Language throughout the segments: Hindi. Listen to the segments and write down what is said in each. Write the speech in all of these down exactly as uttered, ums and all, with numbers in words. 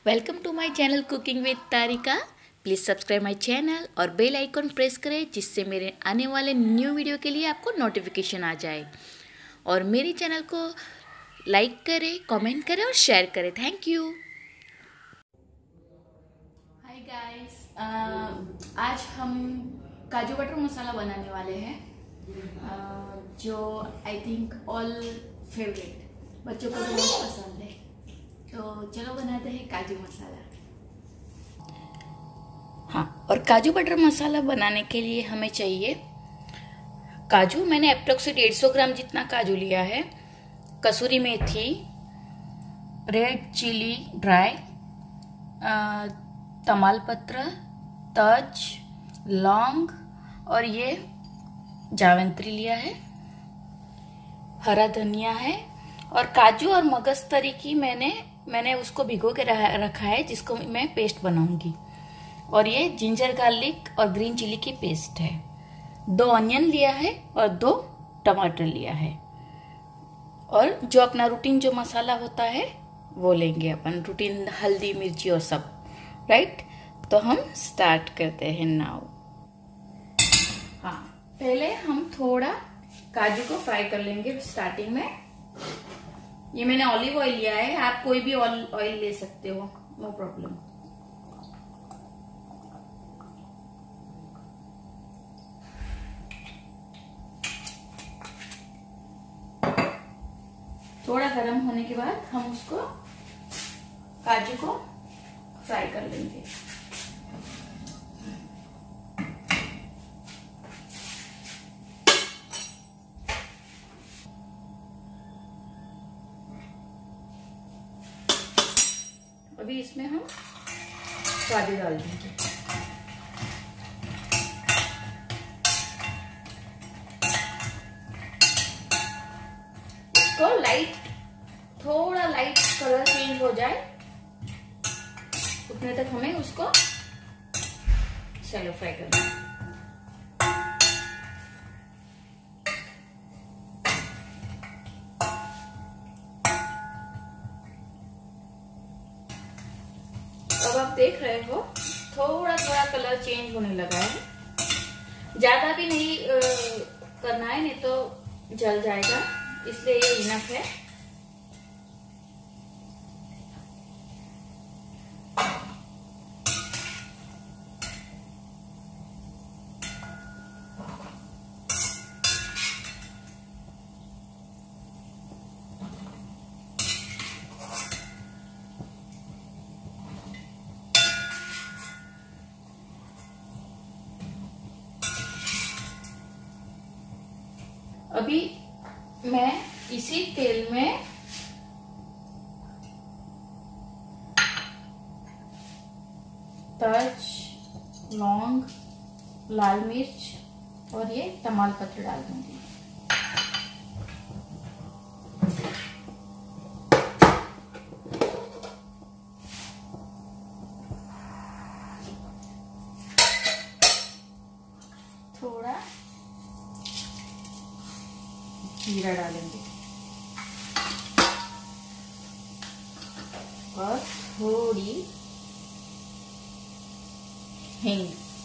Welcome to my channel cooking with Tarika. Please subscribe my channel और बेल आइकन प्रेस करें जिससे मेरे आने वाले न्यू वीडियो के लिए आपको नोटिफिकेशन आ जाए। और मेरे चैनल को लाइक करें, कमेंट करें और शेयर करें। Thank you. हाय गाइस, आज हम काजू बटर मसाला बनाने वाले हैं, uh, जो आई थिंक ऑल फेवरेट, बच्चों को तो बहुत पसंद है। तो चलो बनाते हैं काजू मसाला। हाँ, और काजू बटर मसाला बनाने के लिए हमें चाहिए काजू। मैंने अप्रोक्स डेढ़ सौ ग्राम जितना काजू लिया है, कसूरी मेथी, रेड चिली ड्राई, तमालपत्र, तज, लौंग और ये जावित्री लिया है, हरा धनिया है और काजू और मगज तरी की मैंने मैंने उसको भिगो के रखा है, जिसको मैं पेस्ट बनाऊंगी। और ये जिंजर गार्लिक और ग्रीन चिली की पेस्ट है। दो ऑनियन लिया है और दो टमाटर लिया है। और जो अपना रूटीन जो मसाला होता है वो लेंगे अपन, रूटीन हल्दी मिर्ची और सब, राइट। तो हम स्टार्ट करते हैं नाउ। हाँ, पहले हम थोड़ा काजू को फ्राई कर लेंगे स्टार्टिंग में। ये मैंने ऑलिव ऑयल लिया है, आप कोई भी ऑयल ले सकते हो, नो प्रॉब्लम। थोड़ा गर्म होने के बाद हम उसको काजू को फ्राई कर लेंगे। अभी इसमें हम काजू डाल देंगे। इसको लाइट, थोड़ा लाइट कलर चेंज हो जाए उतने तक हमें उसको शैलो फ्राई करना है। अब आप देख रहे हो थोड़ा थोड़ा कलर चेंज होने लगा है। ज्यादा भी नहीं आ, करना है, नहीं तो जल जाएगा, इसलिए ये इनफ है। अभी मैं इसी तेल में तज, लौंग, लाल मिर्च और ये तमालपत्र डाल दूंगी। थोड़ा जीरा डालेंगे और थोड़ी हींग।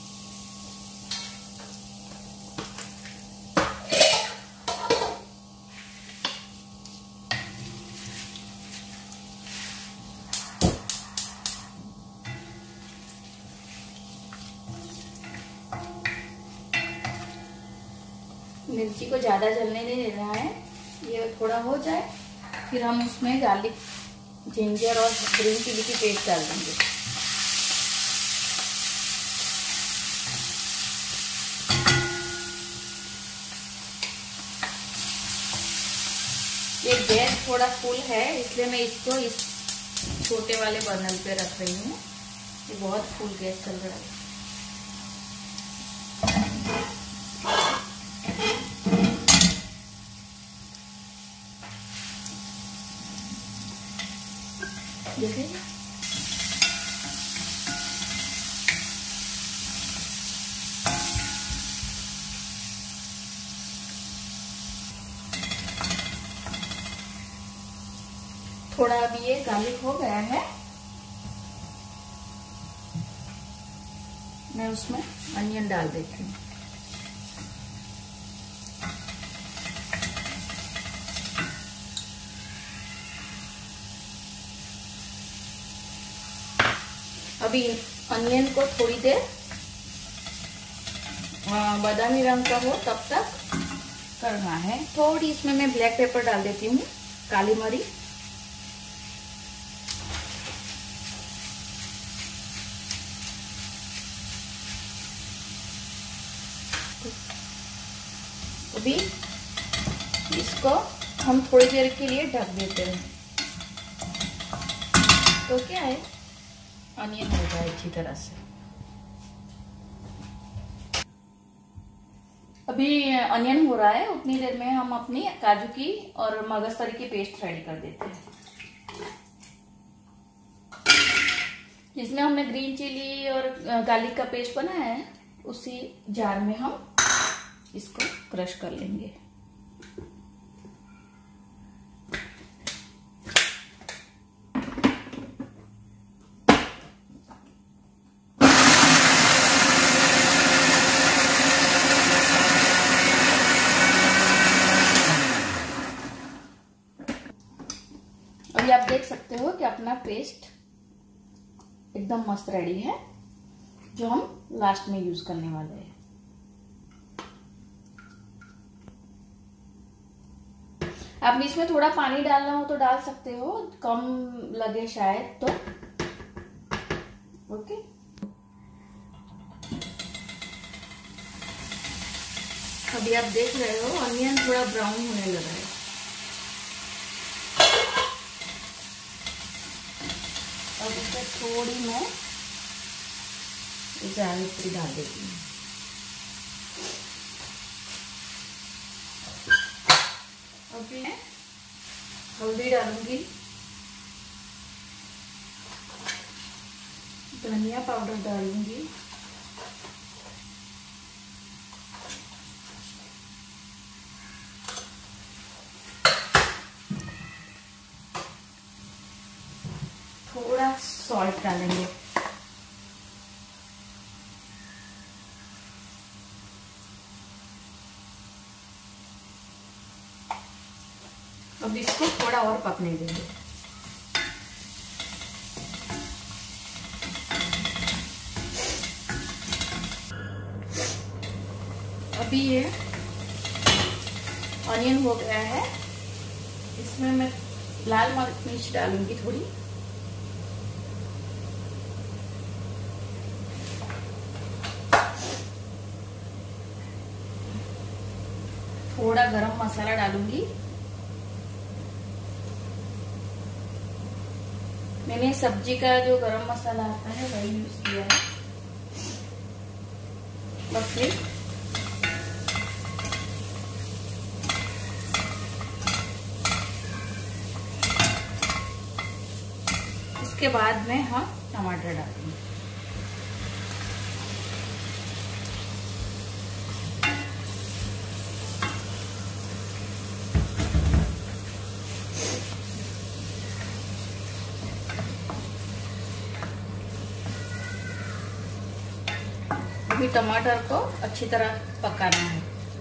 मिर्ची को ज्यादा जलने नहीं देना है, ये थोड़ा हो जाए फिर हम उसमें गार्लिक, जिंजर और ग्रीन चिली की पेस्ट डाल देंगे। ये गैस थोड़ा फुल है, इसलिए मैं इसको इस छोटे वाले बर्नर पे रख रही हूँ। ये बहुत फुल गैस चल रहा है। देखिए थोड़ा अभी ये गार्लिक हो गया है, मैं उसमें अनियन डाल देती हूँ। अभी अनियन को थोड़ी देर बादामी रंग का हो तब तक करना है। थोड़ी इसमें मैं ब्लैक पेपर डाल देती हूँ, काली मिर्च। अभी इसको हम थोड़ी देर के लिए ढक देते हैं, तो क्या है अनियन हो जाए अच्छी तरह से। अभी अनियन हो रहा है, उतनी देर में हम अपनी काजू की और मगजतरी की पेस्ट रेडी कर देते हैं। जिसमें हमने ग्रीन चिली और गार्लिक का पेस्ट बनाया है, उसी जार में हम इसको क्रश कर लेंगे। अभी आप देख सकते हो कि अपना पेस्ट एकदम मस्त रेडी है, जो हम लास्ट में यूज करने वाले हैं। आप इसमें थोड़ा पानी डालना हो तो डाल सकते हो, कम लगे शायद तो। ओके, अभी आप देख रहे हो अनियन थोड़ा ब्राउन होने लगा है। अब इसमें थोड़ी मैं जावित्री डाल देती हूँ। अभी मैं हल्दी डालूंगी, धनिया पाउडर डालूंगी, थोड़ा सॉल्ट डालेंगे, अब इसको थोड़ा और पकने देंगे। अभी ये ऑनियन हो गया है, इसमें मैं लाल मिर्च डालूंगी थोड़ी, थोड़ा गरम मसाला डालूंगी। मैंने सब्जी का जो गरम मसाला आता है वही यूज किया है। बस फिर इसके बाद में हम टमाटर डालेंगे। अभी टमाटर को अच्छी तरह पकाना है।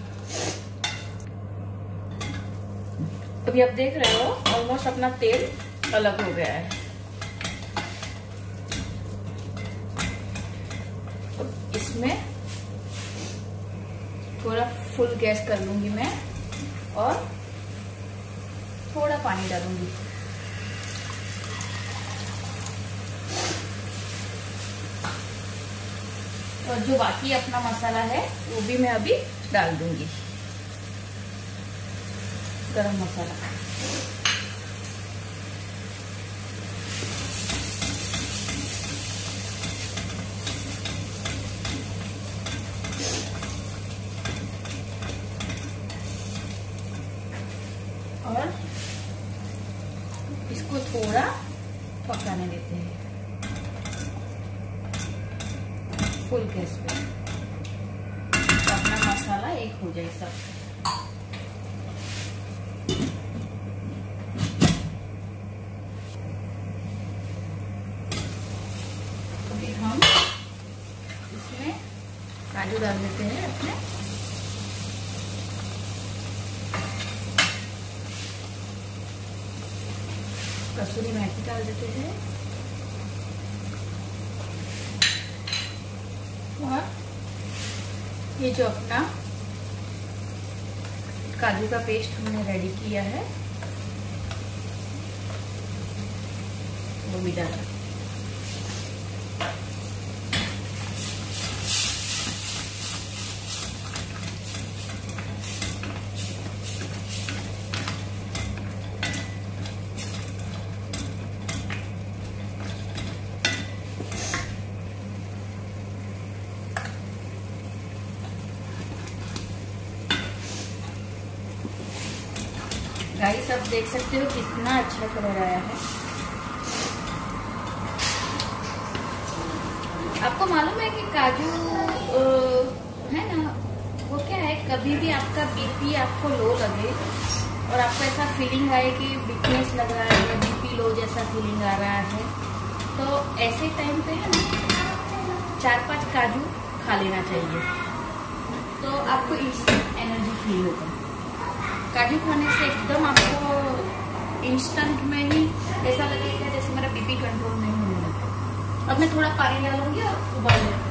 अभी आप देख रहे हो ऑलमोस्ट अपना तेल अलग हो गया है। अब इसमें थोड़ा फुल गैस कर लूंगी मैं और थोड़ा पानी डालूंगी। और जो बाकी अपना मसाला है वो भी मैं अभी डाल दूंगी, गरम मसाला। और इसको थोड़ा पकाने देते हैं फुल गैस पे, तो अपना मसाला एक हो जाए सब। अभी हम इसमें काजू डाल देते हैं अपने। कसूरी मेथी डाल देते हैं और ये जो अपना काजू का पेस्ट हमने रेडी किया है वो भी डाला। गाइस आप देख सकते हो कितना अच्छा कलर आया है। आपको मालूम है कि काजू है ना, वो क्या है, कभी भी आपका बीपी आपको लो लगे और आपको ऐसा फीलिंग आए कि वीकनेस लग रहा है या बीपी लो जैसा फीलिंग आ रहा है, तो ऐसे टाइम पे है ना चार पांच काजू खा लेना चाहिए, तो आपको इंस्टेंट एनर्जी फील होगा। काजू खाने से एकदम आपको इंस्टेंट में ही ऐसा लगेगा जैसे मेरा बीपी कंट्रोल नहीं होने लगा। अब मैं थोड़ा पानी डालूंगी और उबाल लूंगी।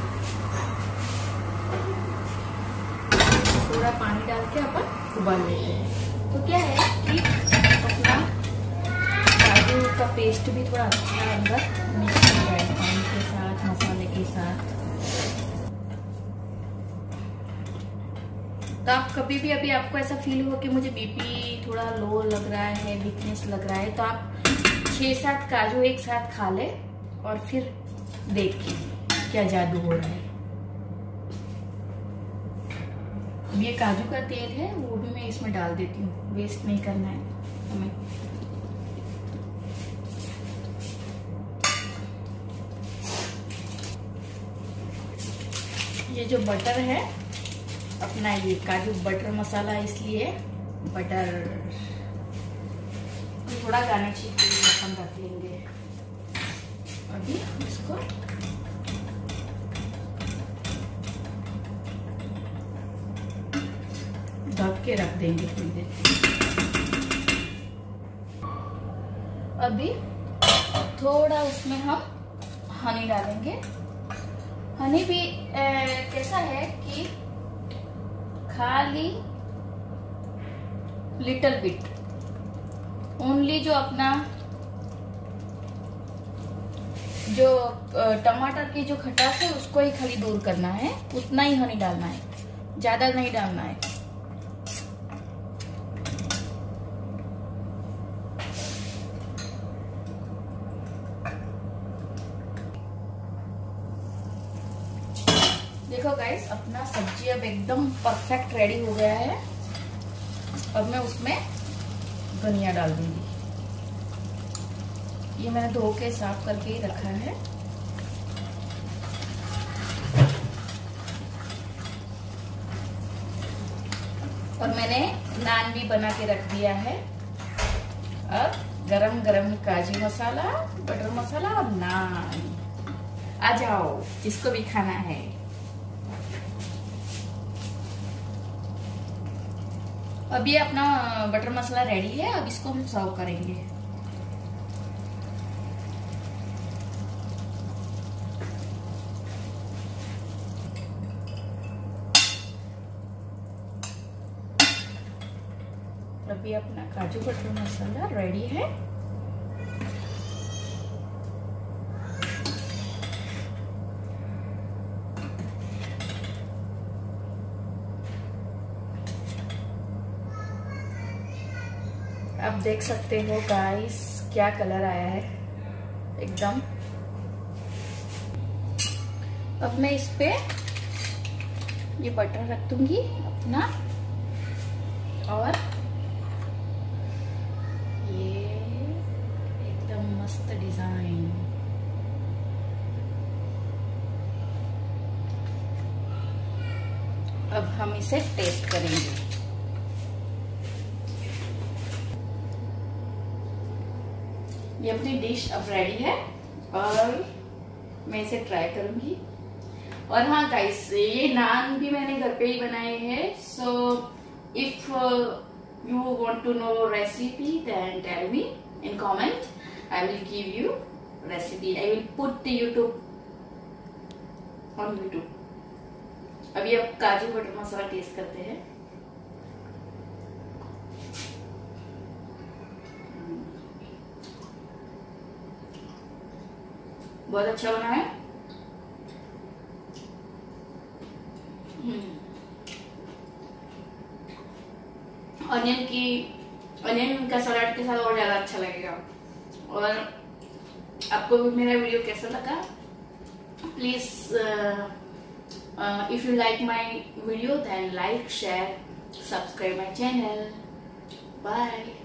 थोड़ा पानी डाल के अपन उबाल लेते हैं। तो क्या है कि अपना काजू का पेस्ट भी थोड़ा अच्छा अंदर मिक्स हो जाए पानी के साथ, मसाले के साथ। तो आप कभी भी अभी आपको ऐसा फील हो कि मुझे बीपी थोड़ा लो लग रहा है, वीकनेस लग रहा है, तो आप छह सात काजू एक साथ खा ले और फिर देखिए क्या जादू हो रहा है। ये काजू का तेल है वो भी मैं इसमें डाल देती हूँ, वेस्ट नहीं करना है हमें। ये जो बटर है अपना, ये काजू बटर मसाला, इसलिए बटर थोड़ा गार्निशिंग के लिए अपन रख लेंगे। अभी इसको ढक के रख देंगे थोड़ी देर। अभी थोड़ा उसमें हम हनी डालेंगे। हनी भी ए, कैसा है कि खाली लिटिल बिट ओनली, जो अपना जो टमाटर की जो खटास है उसको ही खाली दूर करना है, उतना ही हनी डालना है, ज्यादा नहीं डालना है। देखो गाइस अपना सब्जी अब एकदम परफेक्ट रेडी हो गया है। अब मैं उसमें धनिया डाल दूंगी। ये मैंने धो के साफ करके ही रखा है। और मैंने नान भी बना के रख दिया है। अब गरम गरम काजू मसाला, बटर मसाला और नान। आ जाओ जिसको भी खाना है। अब ये अपना बटर मसाला रेडी है। अब इसको हम सर्व करेंगे। अभी अपना काजू बटर मसाला रेडी है। आप देख सकते हो गाइस क्या कलर आया है एकदम। अब मैं इस पे ये बटर रख दूंगी अपना, और ये एकदम मस्त डिजाइन। अब हम इसे टेस्ट करेंगे। ये अपनी डिश अब रेडी है और मैं इसे ट्राई करूंगी। और हाँ गाइस, ये नान भी मैंने घर पे ही बनाए हैं। So if you want to know recipe then tell me in comment, I will give you recipe, I will put YouTube on YouTube. अभी अब काजू बटर मसाला टेस्ट करते हैं। बहुत अच्छा बना है। अनियन की अनियन का सलाद के साथ और ज्यादा अच्छा लगेगा। और आपको भी मेरा वीडियो कैसा लगा, please if you like my video then like, share, subscribe my channel. Bye.